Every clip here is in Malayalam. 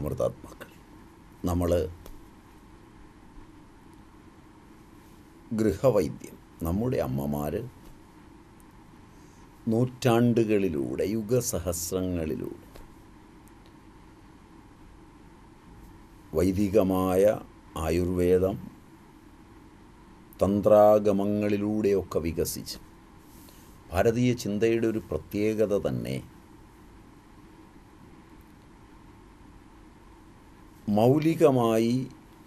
അമൃതാത്മാക്കൾ. നമ്മൾ ഗൃഹവൈദ്യം, നമ്മുടെ അമ്മമാർ നൂറ്റാണ്ടുകളിലൂടെ, യുഗസഹസ്രങ്ങളിലൂടെ വൈദികമായ ആയുർവേദം തന്ത്രാഗമങ്ങളിലൂടെയൊക്കെ വികസിച്ച് ഭാരതീയ ചിന്തയുടെ ഒരു പ്രത്യേകത തന്നെ മൗലികമായി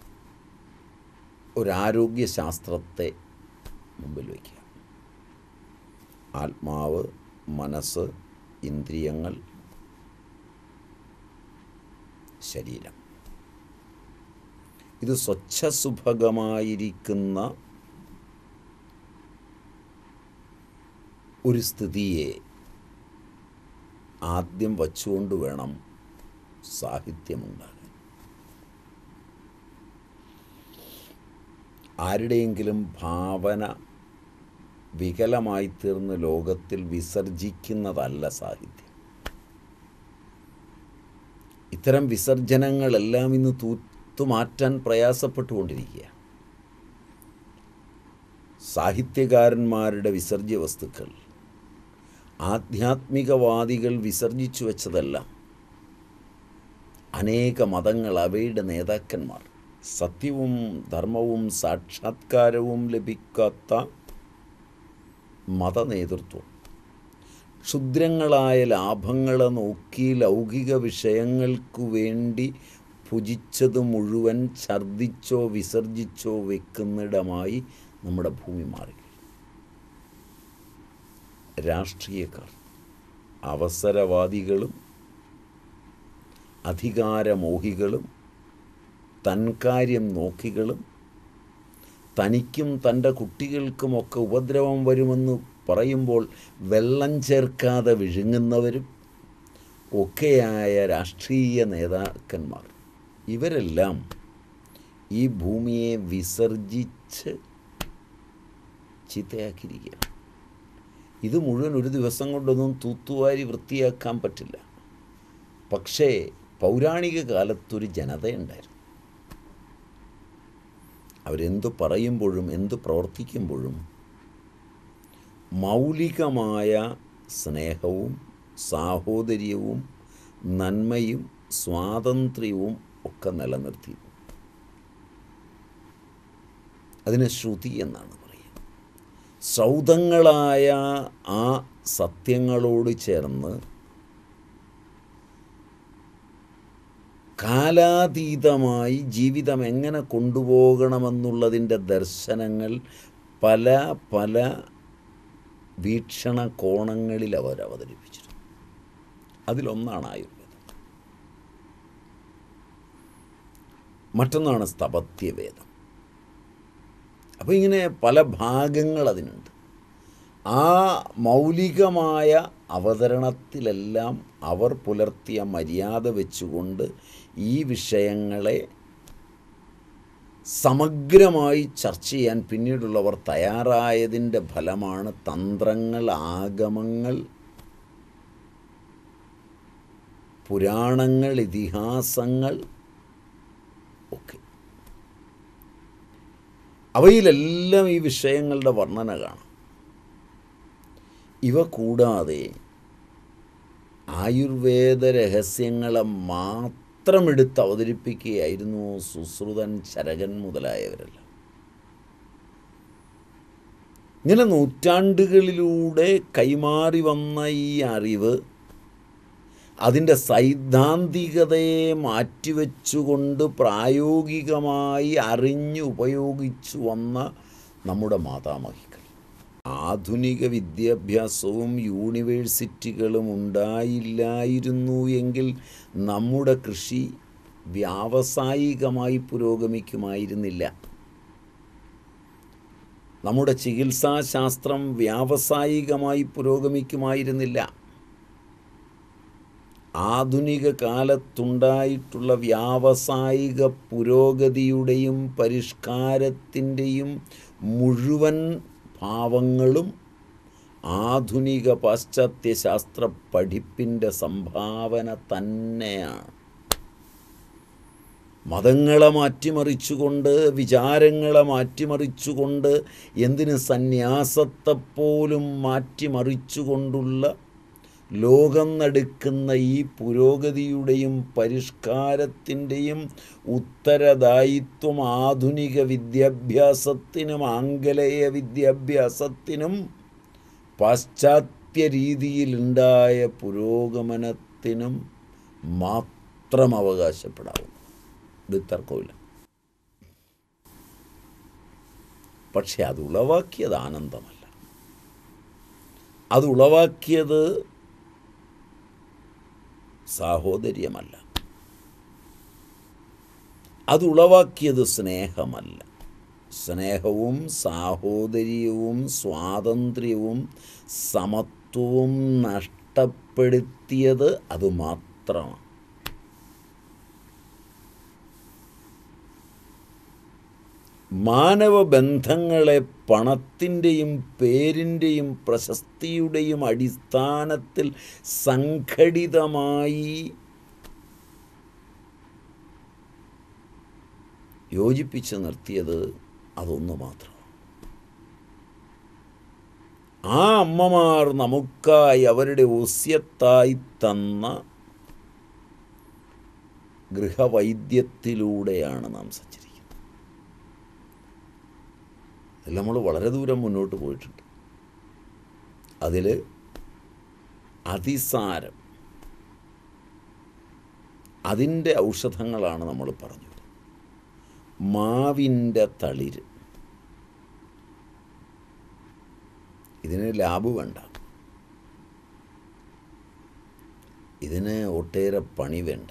ഒരാരോഗ്യശാസ്ത്രത്തെ മുമ്പിൽ വയ്ക്കുക. ആത്മാവ്, മനസ്സ്, ഇന്ദ്രിയങ്ങൾ, ശരീരം, ഇത് സ്വച്ഛസുഭഗമായിരിക്കുന്ന ഒരു സ്ഥിതിയെ ആദ്യം വച്ചുകൊണ്ട് വേണം സാഹിത്യമുണ്ടാകാൻ. ആരുടെയെങ്കിലും ഭാവന വികലമായിത്തീർന്ന് ലോകത്തിൽ വിസർജിക്കുന്നതല്ല സാഹിത്യം. ഇത്തരം വിസർജനങ്ങളെല്ലാം ഇന്ന് തൂത്തുമാറ്റാൻ പ്രയാസപ്പെട്ടുകൊണ്ടിരിക്കുക. സാഹിത്യകാരന്മാരുടെ വിസർജ്യ വസ്തുക്കൾ ആധ്യാത്മികവാദികൾ വിസർജിച്ചു വച്ചതെല്ലാം അനേക മതങ്ങൾ, അവയുടെ നേതാക്കന്മാർ, സത്യവും ധർമ്മവും സാക്ഷാത്കാരവും ലഭിക്കാത്ത മതനേതൃത്വം ക്ഷുദ്രങ്ങളായ ലാഭങ്ങളെ നോക്കി ലൗകിക വിഷയങ്ങൾക്കു വേണ്ടി ഭുജിച്ചത് മുഴുവൻ ഛർദ്ദിച്ചോ വിസർജിച്ചോ വെക്കുന്നിടമായി നമ്മുടെ ഭൂമി മാറി. രാഷ്ട്രീയക്കാർ അവസരവാദികളും അധികാരമോഹികളും തൻകാര്യം നോക്കികളും തനിക്കും തൻ്റെ കുട്ടികൾക്കുമൊക്കെ ഉപദ്രവം വരുമെന്ന് പറയുമ്പോൾ വെള്ളം ചേർക്കാതെ വിഴുങ്ങുന്നവരും ഒക്കെയായ രാഷ്ട്രീയ നേതാക്കന്മാർ, ഇവരെല്ലാം ഈ ഭൂമിയെ വിസർജിച്ച് ചീത്തയാക്കിയിരിക്കുകയാണ്. ഇത് മുഴുവൻ ഒരു ദിവസം കൊണ്ടൊന്നും തൂത്തുവാരി വൃത്തിയാക്കാൻ പറ്റില്ല. പക്ഷേ പൗരാണിക കാലത്തൊരു ജനതയുണ്ടായിരുന്നു. അവരെന്തു പറയുമ്പോഴും എന്തു പ്രവർത്തിക്കുമ്പോഴും മൗലികമായ സ്നേഹവും സാഹോദര്യവും നന്മയും സ്വാതന്ത്ര്യവും ഒക്കെ നിലനിർത്തി. അതിന് ശ്രുതി എന്നാണ് പറയുക. സൗധങ്ങളായ ആ സത്യങ്ങളോട് ചേർന്ന് കാലാതീതമായി ജീവിതം എങ്ങനെ കൊണ്ടുപോകണമെന്നുള്ളതിൻ്റെ ദർശനങ്ങൾ പല പല വീക്ഷണകോണങ്ങളിൽ അവർ അവതരിപ്പിച്ചിരുന്നു. അതിലൊന്നാണ് ആയുർവേദം, മറ്റൊന്നാണ് സ്ഥപത്യവേദം. അപ്പോൾ ഇങ്ങനെ പല ഭാഗങ്ങൾ അതിനുണ്ട്. ആ മൗലികമായ അവതരണത്തിലെല്ലാം അവർ പുലർത്തിയ മര്യാദ വെച്ചുകൊണ്ട് ഈ വിഷയങ്ങളെ സമഗ്രമായി ചർച്ച ചെയ്യാൻ പിന്നീടുള്ളവർ തയ്യാറായതിൻ്റെ ഫലമാണ് തന്ത്രങ്ങൾ, ആഗമങ്ങൾ, പുരാണങ്ങൾ, ഇതിഹാസങ്ങൾ ഒക്കെ. അവയിലെല്ലാം ഈ വിഷയങ്ങളുടെ വർണ്ണന കാണാം. ഇവ കൂടാതെ ആയുർവേദ രഹസ്യങ്ങളെ മാത്രം എടുത്ത് അവതരിപ്പിക്കുകയായിരുന്നു സുശ്രുതൻ, ചരകൻ മുതലായവരെല്ലാം. ഇങ്ങനെ നൂറ്റാണ്ടുകളിലൂടെ കൈമാറി വന്ന ഈ അറിവ് അതിൻ്റെ സൈദ്ധാന്തികതയെ മാറ്റിവെച്ചുകൊണ്ട് പ്രായോഗികമായി അറിഞ്ഞ് ഉപയോഗിച്ചു വന്ന നമ്മുടെ മാതാമഹികൾ. ആധുനിക വിദ്യാഭ്യാസവും യൂണിവേഴ്സിറ്റികളും ഉണ്ടായില്ലായിരുന്നു എങ്കിൽ നമ്മുടെ കൃഷി വ്യാവസായികമായി പുരോഗമിക്കുമായിരുന്നില്ല. നമ്മുടെ ചികിത്സാശാസ്ത്രം വ്യാവസായികമായി പുരോഗമിക്കുമായിരുന്നില്ല. ആധുനിക കാലത്തുണ്ടായിട്ടുള്ള വ്യാവസായിക പുരോഗതിയുടെയും പരിഷ്കാരത്തിൻ്റെയും മുഴുവൻ ഭാവങ്ങളും ആധുനിക പാശ്ചാത്യ ശാസ്ത്ര പഠിപ്പിൻ്റെ സംഭാവന തന്നെയാണ്. മതങ്ങളെ മാറ്റിമറിച്ചുകൊണ്ട്, വിചാരങ്ങളെ മാറ്റിമറിച്ചുകൊണ്ട്, എന്തിന് സന്യാസത്തെപ്പോലും മാറ്റിമറിച്ചുകൊണ്ടുള്ള ലോകം നടക്കുന്ന ഈ പുരോഗതിയുടെയും പരിഷ്കാരത്തിൻ്റെയും ഉത്തരദായിത്വം ആധുനിക വിദ്യാഭ്യാസത്തിനും ആംഗലേയ വിദ്യാഭ്യാസത്തിനും പാശ്ചാത്യ രീതിയിലുണ്ടായ പുരോഗമനത്തിനും മാത്രം അവകാശപ്പെടാവും. ഇത് തർക്കമില്ല. പക്ഷെ അത് ഉളവാക്കിയത് ആനന്ദമല്ല. അത് ഉളവാക്കിയത് സാഹോദര്യമല്ല. അത് ഉളവാക്കിയത് സ്നേഹമല്ല. സ്നേഹവും സാഹോദര്യവും സ്വാതന്ത്ര്യവും സമത്വവും നഷ്ടപ്പെടുത്തിയത് അത് മാത്രമാണ്. മാനവബന്ധങ്ങളെ പണത്തിൻ്റെയും പേരിൻ്റെയും പ്രശസ്തിയുടെയും അടിസ്ഥാനത്തിൽ സംഘടിതമായി യോജിപ്പിച്ച് നിർത്തിയത് അതൊന്നു മാത്രം. ആ അമ്മമാർ നമുക്കായി അവരുടെ ഒസ്യത്തായി തന്ന ഗൃഹവൈദ്യത്തിലൂടെയാണ് നാം സഞ്ചരിക്കുന്നത്. അതിൽ നമ്മൾ വളരെ ദൂരം മുന്നോട്ട് പോയിട്ടുണ്ട്. അതിൽ അതിസാരം, അതിൻ്റെ ഔഷധങ്ങളാണ് നമ്മൾ പറഞ്ഞത്. മാവിൻ്റെ തളിര്, ഇതിന് ലാബ് വേണ്ട, ഇതിന് ഒട്ടേറെ പണി വേണ്ട.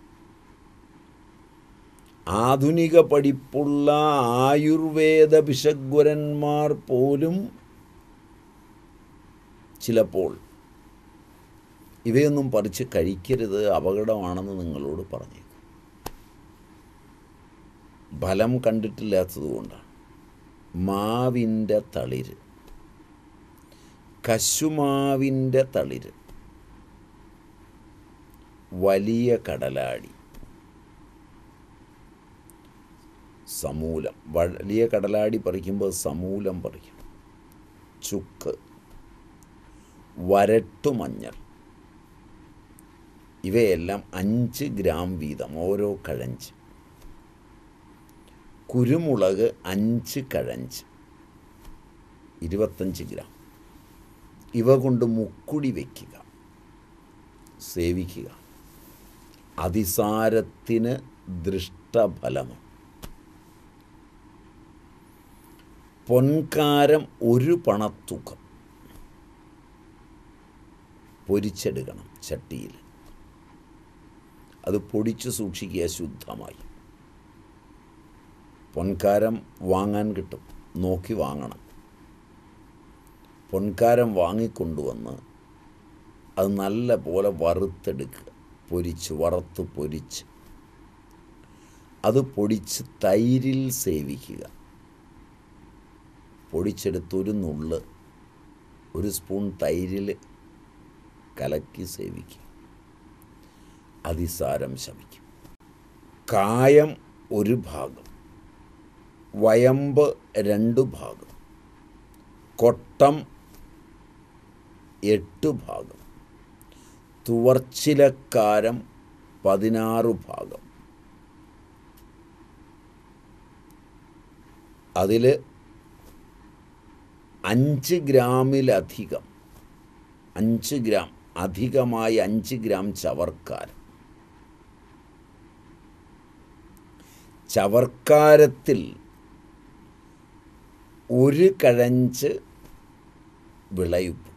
ആധുനിക പഠിപ്പുള്ള ആയുർവേദ ഭിഷഗ്വരന്മാർ പോലും ചിലപ്പോൾ ഇവയൊന്നും പറിച്ച് കഴിക്കരുത്, അപകടമാണെന്ന് നിങ്ങളോട് പറഞ്ഞേക്കും. ഫലം കണ്ടിട്ടില്ലാത്തതുകൊണ്ടാണ്. മാവിൻ്റെ തളിര്, കശുമാവിൻ്റെ തളിര്, വലിയ കടലാടി, സമൂലം. വലിയ കടലാടി പറിക്കുമ്പോൾ സമൂലം പറിക്കും. ചുക്ക്, വരട്ടുമഞ്ഞൾ, ഇവയെല്ലാം 5 ഗ്രാം വീതം ഓരോ കഴഞ്ച്. കുരുമുളക് 5 കഴഞ്ച് 25 ഗ്രാം. ഇവ കൊണ്ട് മുക്കുടി വയ്ക്കുക, സേവിക്കുക. അതിസാരത്തിന് ദൃഷ്ടഫലമാണ്. പൊൻകാരം 1 പണത്തൂക്കം പൊരിച്ചെടുക്കണം ചട്ടിയിൽ. അത് പൊടിച്ച് സൂക്ഷിക്കുക ശുദ്ധമായി. പൊൻകാരം വാങ്ങാൻ കിട്ടും, നോക്കി വാങ്ങണം. പൊൻകാരം വാങ്ങിക്കൊണ്ടുവന്ന് അത് നല്ല പോലെ വറുത്തെടുക്കുക. വറുത്ത് പൊരിച്ച് അത് പൊടിച്ച് തൈരിൽ സേവിക്കുക. പൊടിച്ചെടുത്തൊരു നുള്ള് 1 സ്പൂൺ തൈരിൽ കലക്കി സേവിക്കുക. അതിസാരം ശമിക്കും. കായം 1 ഭാഗം, വയമ്പ് 2 ഭാഗം, കൊട്ടം 8 ഭാഗം, തുവർച്ചിലക്കാരം 16 ഭാഗം. അതിൽ 5 ഗ്രാമിലധികം, 5 ഗ്രാം അധികമായി 5 ഗ്രാം ചവർക്കാരം. ചവർക്കാരത്തിൽ 1 കഴഞ്ച് വിളയുപ്പ്,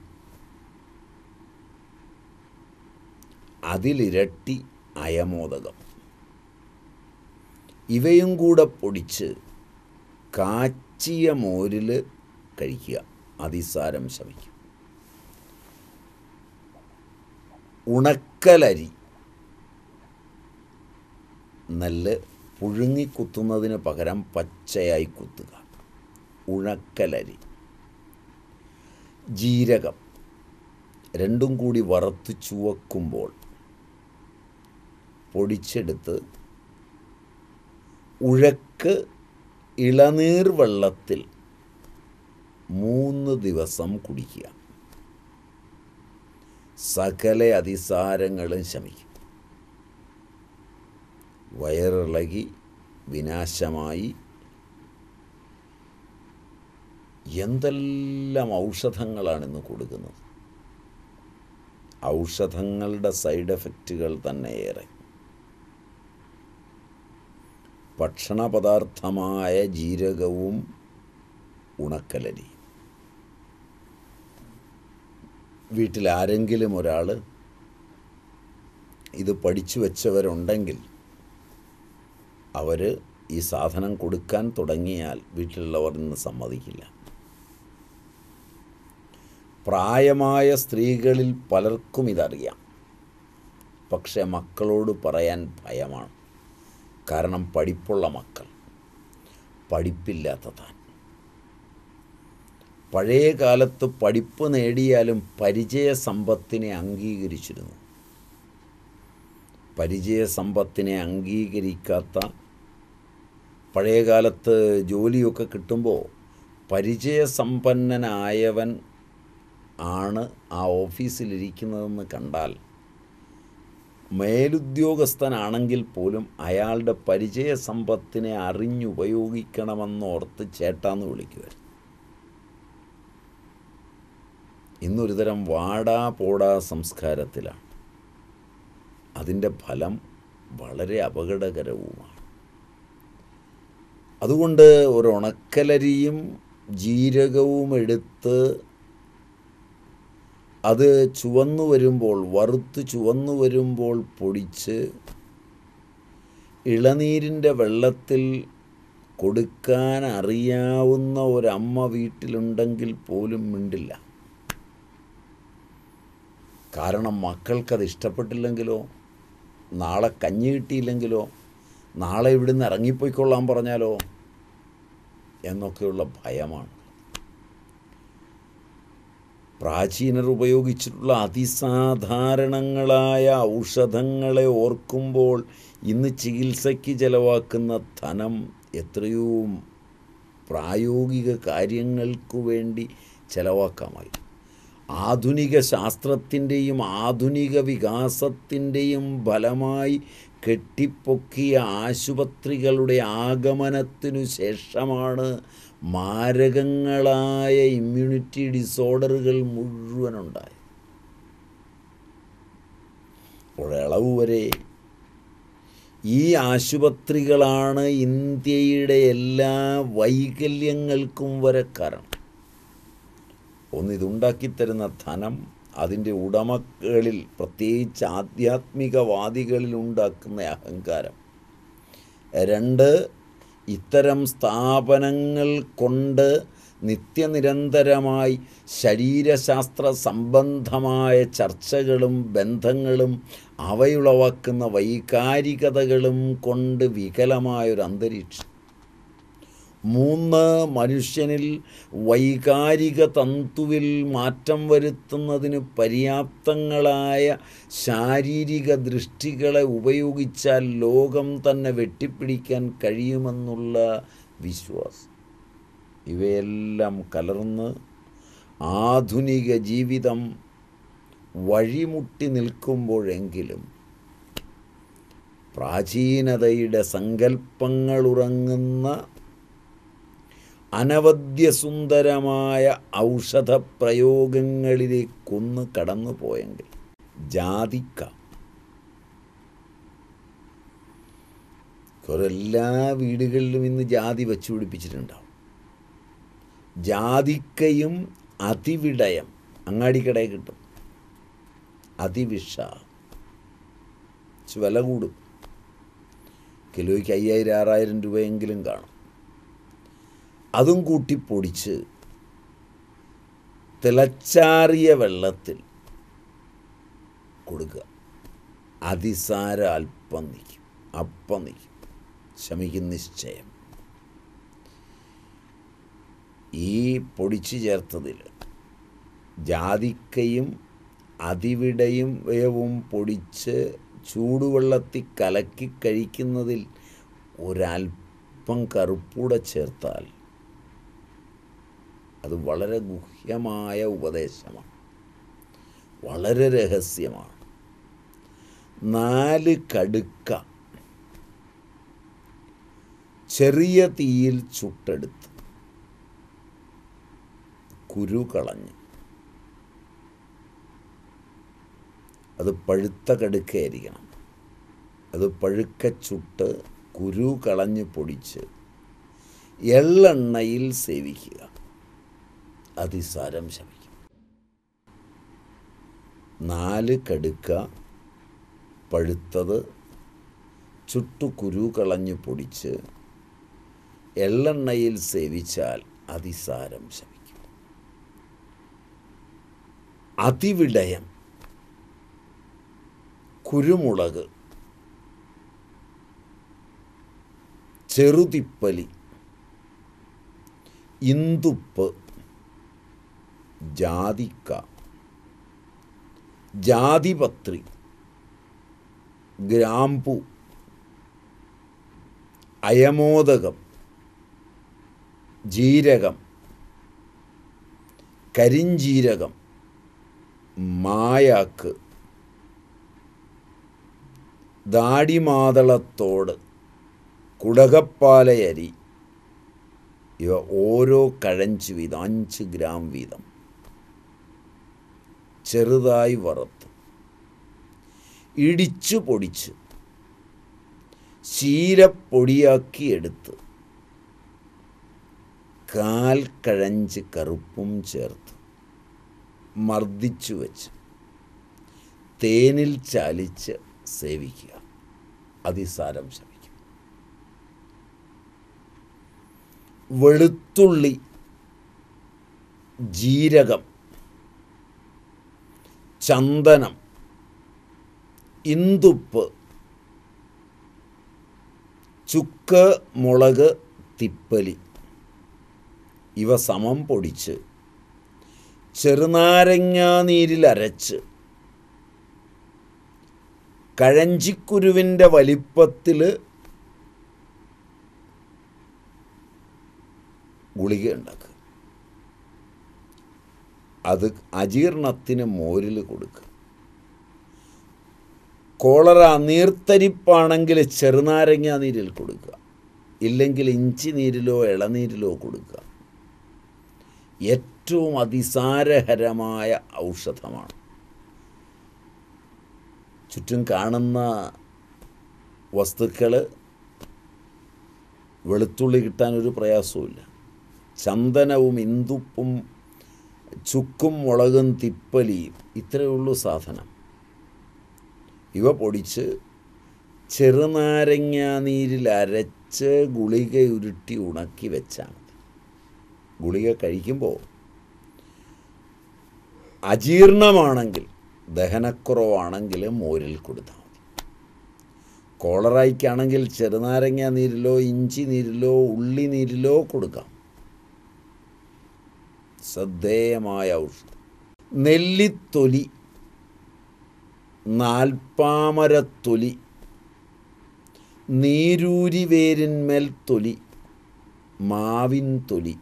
അതിലിരട്ടി അയമോദകം. ഇവയും കൂടെ പൊടിച്ച് കാച്ചിയ മോരിൽ കഴിക്കുക. അതിസാരം ശമിക്കും. ഉണക്കലരി, നെല്ല് പുഴുങ്ങിക്കുത്തുന്നതിന് പകരം പച്ചയായി കുത്തുക. ഉണക്കലരി, ജീരകം, രണ്ടും കൂടി വറുത്ത് ചുവക്കുമ്പോൾ പൊടിച്ചെടുത്ത് ഉഴക്ക് ഇളനീർ വെള്ളത്തിൽ 3 ദിവസം കുടിക്കുക. സകല അതിസാരങ്ങളും ശമിക്കും. വയറിളകി വിനാശമായി എന്തെല്ലാം ഔഷധങ്ങളാണിന്ന് കൊടുക്കുന്നത്. ഔഷധങ്ങളുടെ സൈഡ് എഫക്റ്റുകൾ തന്നെ ഏറെ. ഭക്ഷണ പദാർത്ഥമായ ജീരകവും ഉണക്കലരി. വീട്ടിലാരെങ്കിലും ഒരാൾ ഇത് പഠിച്ചു വെച്ചവരുണ്ടെങ്കിൽ അവർ ഈ സാധനം കൊടുക്കാൻ തുടങ്ങിയാൽ വീട്ടിലുള്ളവർ ഇന്ന് സമ്മതിക്കില്ല. പ്രായമായ സ്ത്രീകളിൽ പലർക്കും ഇതറിയാം. പക്ഷെ മക്കളോട് പറയാൻ ഭയമാണ്. കാരണം പഠിപ്പുള്ള മക്കൾ, പഠിപ്പില്ലാത്ത താൻ. പഴയ കാലത്ത് പഠിപ്പ് നേടിയാലും പരിചയസമ്പത്തിനെ അംഗീകരിച്ചിരുന്നു. പരിചയസമ്പത്തിനെ അംഗീകരിക്കാത്ത, പഴയകാലത്ത് ജോലിയൊക്കെ കിട്ടുമ്പോൾ പരിചയസമ്പന്നനായവൻ ആണ് ആ ഓഫീസിലിരിക്കുന്നതെന്ന് കണ്ടാൽ മേലുദ്യോഗസ്ഥനാണെങ്കിൽ പോലും അയാളുടെ പരിചയസമ്പത്തിനെ അറിഞ്ഞുപയോഗിക്കണമെന്നോർത്ത് ചേട്ടാന്ന് വിളിക്കുമായിരുന്നു. ഇന്നൊരു തരം വാടാ പോടാ സംസ്കാരത്തിലാണ്. അതിൻ്റെ ഫലം വളരെ അപകടകരവുമാണ്. അതുകൊണ്ട് ഒരു ഉണക്കലരിയും ജീരകവും എടുത്ത് അത് ചുവന്നു വരുമ്പോൾ, വറുത്ത് ചുവന്നു വരുമ്പോൾ പൊടിച്ച് ഇളനീരിൻ്റെ വെള്ളത്തിൽ കൊടുക്കാൻ അറിയാവുന്ന ഒരമ്മ വീട്ടിലുണ്ടെങ്കിൽ പോലും മിണ്ടില്ല. കാരണം മക്കൾക്കത് ഇഷ്ടപ്പെട്ടില്ലെങ്കിലോ, നാളെ കഞ്ഞി കിട്ടിയില്ലെങ്കിലോ, നാളെ ഇവിടുന്ന് ഇറങ്ങിപ്പോയിക്കൊള്ളാൻ പറഞ്ഞാലോ എന്നൊക്കെയുള്ള ഭയമാണ്. പ്രാചീനർ ഉപയോഗിച്ചിട്ടുള്ള അതിസാധാരണങ്ങളായ ഔഷധങ്ങളെ ഓർക്കുമ്പോൾ ഇന്ന് ചികിത്സയ്ക്ക് ചെലവാക്കുന്ന ധനം എത്രയോ പ്രായോഗിക കാര്യങ്ങൾക്കു വേണ്ടി ചെലവാക്കാമായി. ആധുനിക ശാസ്ത്രത്തിൻ്റെയും ആധുനിക വികാസത്തിൻ്റെയും ഫലമായി കെട്ടിപ്പൊക്കിയ ആശുപത്രികളുടെ ആഗമനത്തിനു ശേഷമാണ് മാരകങ്ങളായ ഇമ്മ്യൂണിറ്റി ഡിസോർഡറുകൾ മുഴുവനുണ്ടായത്. ഒരളവ് വരെ ഈ ആശുപത്രികളാണ് ഇന്ത്യയുടെ എല്ലാ വൈകല്യങ്ങൾക്കും വരെ കാരണം. ഒന്ന്, ഇതുണ്ടാക്കിത്തരുന്ന ധനം അതിൻ്റെ ഉടമകളിൽ, പ്രത്യേകിച്ച് ആധ്യാത്മികവാദികളിൽ ഉണ്ടാക്കുന്ന അഹങ്കാരം. 2, ഇത്തരം സ്ഥാപനങ്ങൾ കൊണ്ട് നിത്യനിരന്തരമായി ശരീരശാസ്ത്ര സംബന്ധമായ ചർച്ചകളും ബന്ധങ്ങളും അവയുളവാക്കുന്ന വൈകാരികതകളും കൊണ്ട് വികലമായൊരു അന്തരീക്ഷം. 3, മനുഷ്യനിൽ വൈകാരിക തന്തുവിൽ മാറ്റം വരുത്തുന്നതിന് പര്യാപ്തങ്ങളായ ശാരീരിക ദൃഷ്ടികളെ ഉപയോഗിച്ചാൽ ലോകം തന്നെ വെട്ടിപ്പിടിക്കാൻ കഴിയുമെന്നുള്ള വിശ്വാസം. ഇവയെല്ലാം കലർന്ന് ആധുനിക ജീവിതം വഴിമുട്ടി നിൽക്കുമ്പോഴെങ്കിലും പ്രാചീനതയുടെ സങ്കല്പങ്ങളുറങ്ങുന്ന അനവദ്യസുന്ദരമായ ഔഷധപ്രയോഗങ്ങളിലേക്കൊന്ന് കടന്നു പോയെങ്കിൽ, ജാതിക്ക എല്ലാ വീടുകളിലും ഇന്ന് ജാതി വച്ചു പിടിപ്പിച്ചിട്ടുണ്ടാവും. ജാതിക്കയും അതിവിടയം അങ്ങാടിക്കടയിൽ കിട്ടും. അതിവിഷ വില കൂടും. കിലോയ്ക്ക് 5000-6000 രൂപയെങ്കിലും കാണും. അതും കൂട്ടി പൊടിച്ച് തിളച്ചാറിയ വെള്ളത്തിൽ കൊടുക്കുക. അതിസാര അല്പം നിൽക്കും, അപ്പം നിൽക്കും, ശമിക്കും നിശ്ചയം. ഈ പൊടിച്ചു ചേർത്തതിൽ ജാതിക്കയും അതിവിടയും വേവും പൊടിച്ച് ചൂടുവെള്ളത്തിൽ കലക്കി കഴിക്കുന്നതിൽ ഒരല്പം അല്പം കറുപ്പൂടെ ചേർത്താൽ അത് വളരെ ഗുഹ്യമായ ഉപദേശമാണ്, വളരെ രഹസ്യമാണ്. 4 കടുക്ക ചെറിയ തീയിൽ ചുട്ടെടുത്ത് കുരു കളഞ്ഞ്, അത് പഴുത്ത കടുക്കയായിരിക്കണം, അത് പഴുക്ക ചുട്ട് കുരു കളഞ്ഞ് പൊടിച്ച് എള്ളെണ്ണയിൽ സേവിക്കുക, അതിസാരം ശമിക്കും. 4 കടുക്ക പഴുത്തത് ചുട്ടു കുരു കളഞ്ഞ് പൊടിച്ച് എള്ളെണ്ണയിൽ സേവിച്ചാൽ അതിസാരം ശമിക്കും. അതിവിടയം, കുരുമുളക്, ചെറുതിപ്പലി, ഇന്ദുപ്പ്, ജാതിക്ക, ജാതിപത്രി, ഗ്രാമ്പു, അയമോദകം, ജീരകം, കരിഞ്ജീരകം, മായാക്ക്, ദാടിമാതളത്തോട്, കുടകപ്പാലയരി ഇവ ഓരോ കഴഞ്ച് വീതം 5 ഗ്രാം വീതം ചെറുതായി വറുത്ത് ഇടിച്ചു പൊടിച്ച് ശീലപ്പൊടിയാക്കി എടുത്ത് 1/4 കഴഞ്ച് കറുപ്പും ചേർത്ത് മർദ്ദിച്ചു വെച്ച് തേനിൽ ചാലിച്ച് സേവിക്കുക, അതിസാരം ശമിക്കും. വെളുത്തുള്ളി, ജീരകം, ചന്ദനം, ഇന്ദുപ്പ്, ചുക്ക്, മുളക്, തിപ്പലി ഇവ സമം പൊടിച്ച് ചെറുനാരങ്ങാനീരിൽ അരച്ച് കഴഞ്ചിക്കുരുവിൻ്റെ വലിപ്പത്തിൽ ഗുളിക ഉണ്ടാക്കുക. അത് അജീർണത്തിന് മോരിൽ കൊടുക്കുക. കോളറ നീർത്തരിപ്പാണെങ്കിൽ ചെറുനാരങ്ങ നീരിൽ കൊടുക്കുക, ഇല്ലെങ്കിൽ ഇഞ്ചി നീരിലോ ഇളനീരിലോ കൊടുക്കുക. ഏറ്റവും അതിസാരഹരമായ ഔഷധമാണ്. ചുറ്റും കാണുന്ന വസ്തുക്കൾ വെളുത്തുള്ളി കിട്ടാനൊരു പ്രയാസവുമില്ല. ചന്ദനവും ഇന്ദുപ്പും ചുക്കും മുളകും തിപ്പലിയും ഇത്രയേ ഉള്ളൂ സാധനം. ഇവ പൊടിച്ച് ചെറുനാരങ്ങാനീരിൽ അരച്ച് ഗുളിക ഉരുട്ടി ഉണക്കി വെച്ചാൽ മതി. ഗുളിക കഴിക്കുമ്പോൾ അജീർണമാണെങ്കിൽ, ദഹനക്കുറവാണെങ്കിൽ മോരിൽ കൊടുത്താൽ മതി. കോളറായിക്കാണെങ്കിൽ ചെറുനാരങ്ങ നീരിലോ ഇഞ്ചി നീരിലോ ഉള്ളി നീരിലോ കൊടുക്കാം. ശ്രദ്ധേയമായ ഔഷധം. നെല്ലിത്തൊലി, നാൽപ്പാമരത്തൊലി, നീരൂരി വേരിന്മേൽ തൊലി, മാവിൻ തൊലി,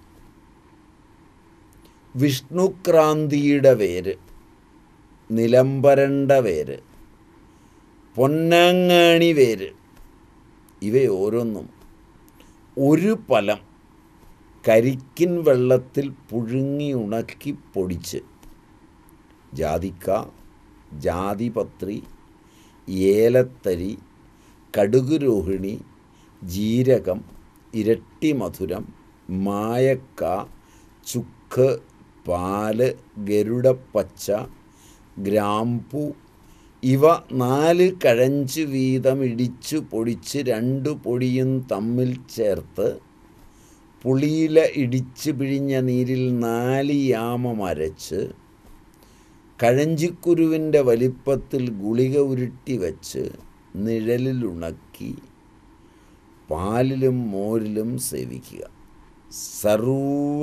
വിഷ്ണുക്രാന്തിയുടെ വേര്, നിലംപരണ്ട വേര്, പൊന്നാങ്ങാണി വേര് ഇവയോരോന്നും ഒരു പലം കരിക്കിൻ വെള്ളത്തിൽ പുഴുങ്ങി ഉണക്കി പൊടിച്ച് ജാതിക്ക, ജാതിപത്രി, ഏലത്തരി, കടുകുരോഹിണി, ജീരകം, ഇരട്ടി മധുരം, മായക്ക, ചുക്ക്, പാല്, ഗരുഡപ്പച്ച, ഗ്രാമ്പു ഇവ 4 കഴഞ്ച് വീതം ഇടിച്ചു പൊടിച്ച് 2 പൊടിയും തമ്മിൽ ചേർത്ത് പുളിയില ഇടിച്ച് പിഴിഞ്ഞ നീരിൽ 4 യാമം അരച്ച് കഴഞ്ചിക്കുരുവിൻ്റെ വലിപ്പത്തിൽ ഗുളിക ഉരുട്ടി വച്ച് നിഴലിലുണക്കി പാലിലും മോരിലും സേവിക്കുക. സർവ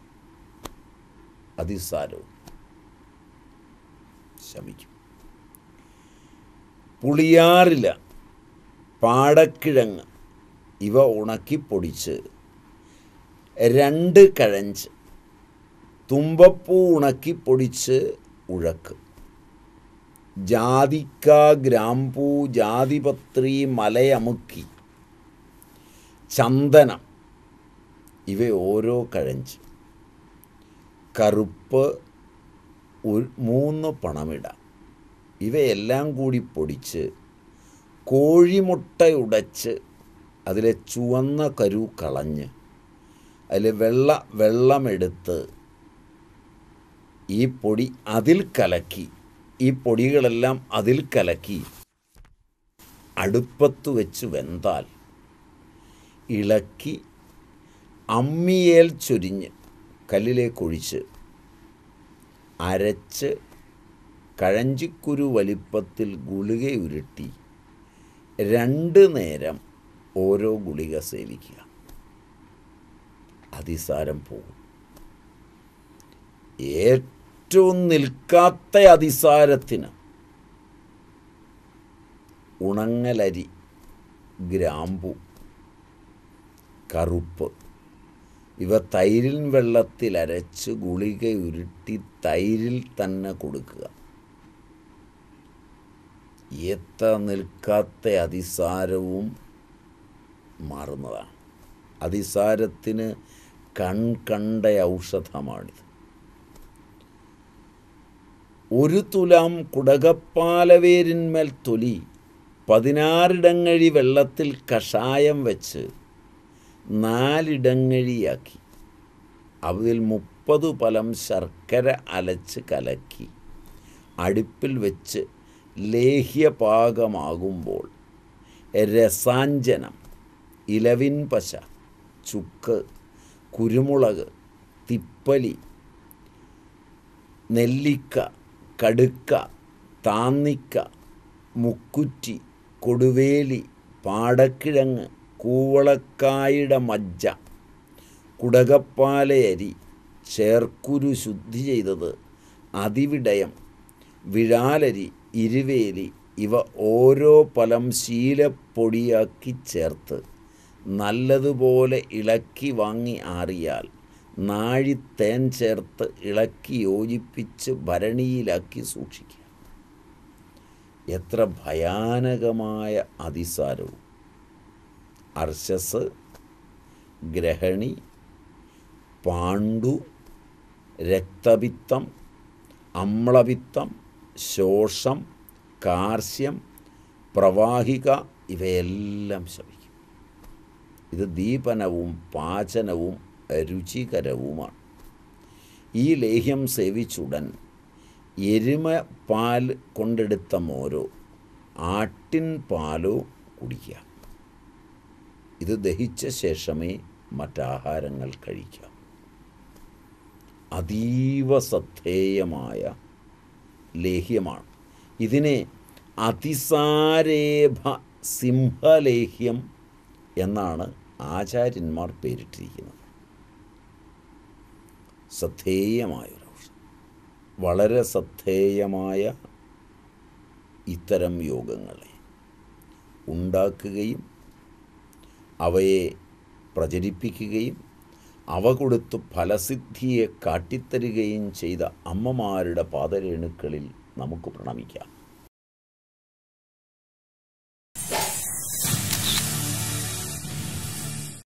അതിസാരവും ശമിക്കും. പുളിയാറില, പാടക്കിഴങ്ങ് ഇവ ഉണക്കിപ്പൊടിച്ച് 2 കഴഞ്ച് തുമ്പപ്പൂ ഉണക്കിപ്പൊടിച്ച് ഉഴക്ക്, ജാതിക്ക, ഗ്രാമ്പൂ, ജാതിപത്രി, മലയമുക്കി, ചന്ദനം ഇവ ഓരോ കഴഞ്ച്, കറുപ്പ് 3 പണമിട ഇവയെല്ലാം കൂടി പൊടിച്ച് കോഴിമുട്ട ഉടച്ച് അതിലെ ചുവന്ന കരു കളഞ്ഞ് അതിൽ വെള്ളമെടുത്ത് ഈ പൊടി അതിൽ കലക്കി, ഈ പൊടികളെല്ലാം അതിൽ കലക്കി അടുപ്പത്ത് വെച്ച് വെന്താൽ ഇളക്കി അമ്മിയേൽ ചൊരിഞ്ഞ് കല്ലിലേക്കൊഴിച്ച് അരച്ച് കഴഞ്ചിക്കുരു വലിപ്പത്തിൽ ഗുളിക ഉരുട്ടി 2 നേരം ഓരോ ഗുളിക സേവിക്കുക. അതിസാരം പോകും. ഏറ്റവും നിൽക്കാത്ത അതിസാരത്തിന് ഉണങ്ങലരി, ഗ്രാമ്പു, കറുപ്പ് ഇവ തൈരിൽ വെള്ളത്തിൽ അരച്ച് ഗുളിക ഉരുട്ടി തൈരിൽ തന്നെ കൊടുക്കുക. എത്ര നിൽക്കാത്ത അതിസാരവും മാറുന്നതാണ്. അതിസാരത്തിന് കണ്ട ഔഷധമാണിത്. 1 തുലാം കുടകപ്പാലവേരിന്മേൽ തൊലി 16 ഇടങ്ങഴി വെള്ളത്തിൽ കഷായം വെച്ച് 4 ഇടങ്ങഴിയാക്കി അതിൽ 30 പലം ശർക്കര അലച്ച് കലക്കി അടുപ്പിൽ വെച്ച് ലേഹ്യപാകമാകുമ്പോൾ രസാഞ്ജനം, ഇലവിൻ പശ, ചുക്ക്, കുരുമുളക്, തിപ്പലി, നെല്ലിക്ക, കടുക്ക, താന്നിക്ക, മുക്കുറ്റി, കൊടുവേലി, പാടക്കിഴങ്ങ്, കൂവളക്കായുടെ മജ്ജ, കുടകപ്പാലയരി, ചേർക്കുരു ശുദ്ധി ചെയ്തത്, അതിവിടയം, വിഴാലരി, ഇരുവേലി ഇവ ഓരോ പലം ശീലപ്പൊടിയാക്കി ചേർത്ത് നല്ലതുപോലെ ഇളക്കി വാങ്ങി ആറിയാൽ നാഴിത്തേൻ ചേർത്ത് ഇളക്കി യോജിപ്പിച്ച് ഭരണിയിലാക്കി സൂക്ഷിക്കുക. എത്ര ഭയാനകമായ അതിസാരവും! അർശസ്, ഗ്രഹണി, പാണ്ഡു, രക്തപിത്തം, അമ്ലപിത്തം, ശോഷം, കാർശ്യം, പ്രവാഹിക ഇവയെല്ലാം ശമിക്കും. ഇത് ദീപനവും പാചനവും രുചികരവുമാണ്. ഈ ലേഹ്യം സേവിച്ചുടൻ എരുമ പാൽ കൊണ്ടെടുത്ത മോരോ ആട്ടിൻ പാലോ കുടിക്കുക. ഇത് ദഹിച്ച ശേഷമേ മറ്റാഹാരങ്ങൾ കഴിക്കാം. അതീവ ശ്രദ്ധേയമായ ലേഹ്യമാണ്. ഇതിനെ അതിസാരേഭ സിംഹലേഹ്യം എന്നാണ് ആചാര്യന്മാർ പേരിട്ടിരിക്കുന്നത്. ശ്രദ്ധേയമായൊരു ഔഷധം. വളരെ ശ്രദ്ധേയമായ ഇത്തരം യോഗങ്ങളെ ഉണ്ടാക്കുകയും അവയെ പ്രചരിപ്പിക്കുകയും അവ കൊടുത്ത് ഫലസിദ്ധിയെ കാട്ടിത്തരുകയും ചെയ്ത അമ്മമാരുടെ പാദരേണുക്കളിൽ നമുക്ക് പ്രണമിക്കാം.